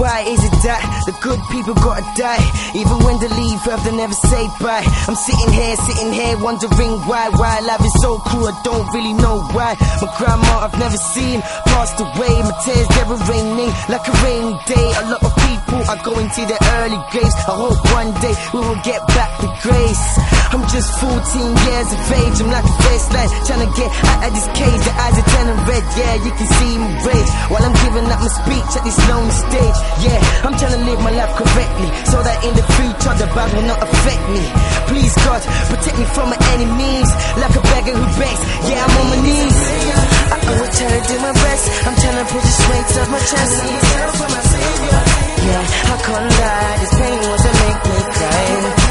Why is it that the good people gotta die? Even when they leave earth, they never say bye. I'm sitting here, wondering why life is so cruel, I don't really know why. My grandma I've never seen passed away, my tears never raining like a rainy day. A lot of people are going to their early graves. I hope one day we will get back the grace. I'm just 14 years of age, I'm like a wasteland, trying to get out of this cage. The eyes are turning red, yeah, you can see me rage while I'm giving up my speech at this lonely stage. Yeah, I'm trying to live my life correctly, so that in the future the bad will not affect me. Please God, protect me from my enemies, like a beggar who begs, yeah, I'm on my knees. I will try to do my best, I'm trying to push the weight off my chest. Yeah, I can't lie, this pain wants to make me cry.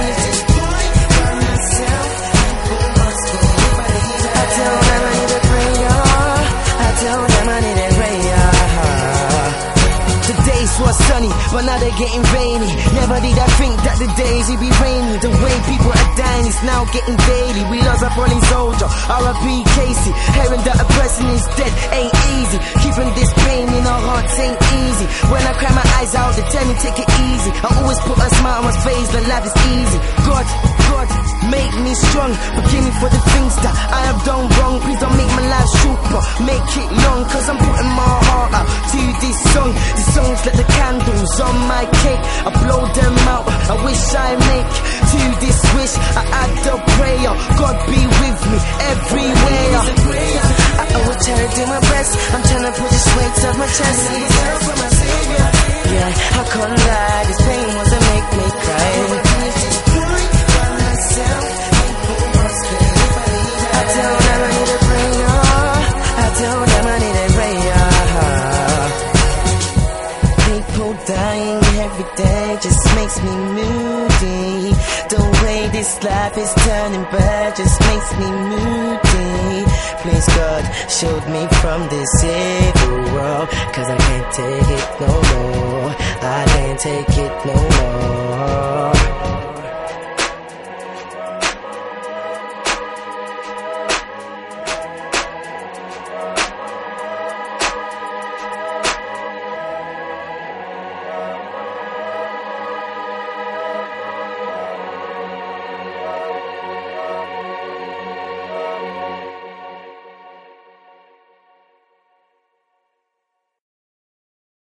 I tell them I need a prayer, I tell them I need a prayer. The days were sunny, but now they're getting rainy. Never did I think that the days would be rainy. The way people are dying is now getting daily. We lost a fallen soldier, R.I.P. Casey. Hearing that a person is dead ain't easy. Keeping this pain in our hearts ain't easy. When I cry my eyes out, they tell me take it easy. I always put a smile on my face, but life is easy. God, make me strong. Forgive me for the things that I have done wrong. Please don't make my life short, but make it long, cause I'm putting my heart out to this song. This song's like the candles on my cake, I blow them out, I wish I make. To this wish I add the prayer, God be with me everywhere. I will try to do my best, I'm trying to push this weight off my chest. Yeah, I can't lie, this pain wants to make me cry. I tell them I need a prayer, I tell them I need a prayer. People dying every day just makes me moody. The way this life is turning bad just makes me moody. Please God, shield me from this evil world, cause I can't take it no more, I can't take it no more.